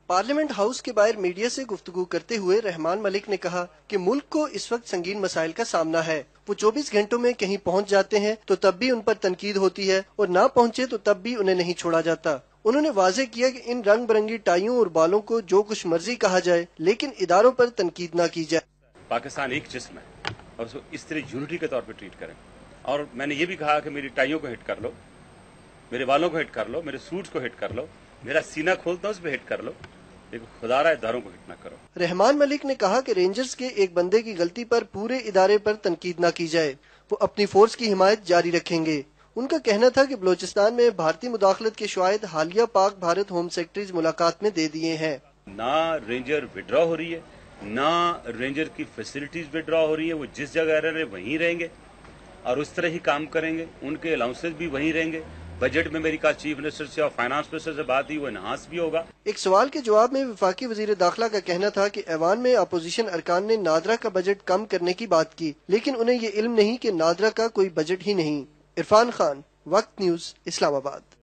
Parliament house کے باہر media سے گفتگو کرتے ہوئے رحمان ملک نے کہا کہ ملک کو اس وقت سنگین مسائل کا سامنا ہے۔ وہ 24 گھنٹوں میں کہیں پہنچ جاتے ہیں تو تب بھی ان پر تنقید ہوتی ہے اور نہ پہنچے تو تب بھی انہیں نہیں چھوڑا جاتا۔ انہوں نے واضح کیا کہ ان رنگ برنگی ٹائیوں اور بالوں کو جو کچھ مرضی کہا جائے لیکن اداروں پر تنقید نہ کی جائے۔ پاکستان ایک جسم ہے اور اس کو اس طرح یونٹی کے طور پہ ٹریٹ کریں۔ اور میں نے یہ بھی کہا کہ میری ٹائیوں کو ہٹ کر لو، میرے بالوں کو ہٹ کر لو، میرے سوٹس کو ہٹ کر لو، میرا سینہ کھولتا اس پہ ہٹ کر لو، لیکن خدا را اداروں کو ہٹ نہ کرو۔ رحمان ملک نے کہا کہ رینجرز کے ایک بندے کی غلطی پر پورے ادارے پر تنقید نہ کی جائے۔ وہ اپنی فورس کی حمایت جاری رکھیں گے۔ ان کا کہنا تھا کہ بلوچستان میں بھارتی مداخلت کے شواہد حالیہ پاک بھارت ہوم سیکرٹریز ملاقات میں دے دیے ہیں۔ نہ رینجر وڈرا ہو رہی ہے، نہ رینجر کی فیسلٹیز وڈرا ہو رہی ہے۔ وہ جس جگہ رہ رہے وہیں رہیں گے اور اس طرح ہی کام کریں گے۔ ان کے الاؤنسز بھی وہیں رہیں گے۔ بجٹ میں میری کل چیف منسٹر سے اور فائنانس منسٹر سے بات ہوئی، وہ انہانس بھی ہوگا۔ ایک سوال کے جواب میں وفاقی وزیر داخلہ کا کہنا تھا کہ ایوان میں اپوزیشن ارکان نے نادرا کا بجٹ کم کرنے کی بات کی، لیکن انہیں یہ علم نہیں کہ نادرا کا کوئی بجٹ ہی نہیں۔ عرفان خان، وقت نیوز، اسلام آباد۔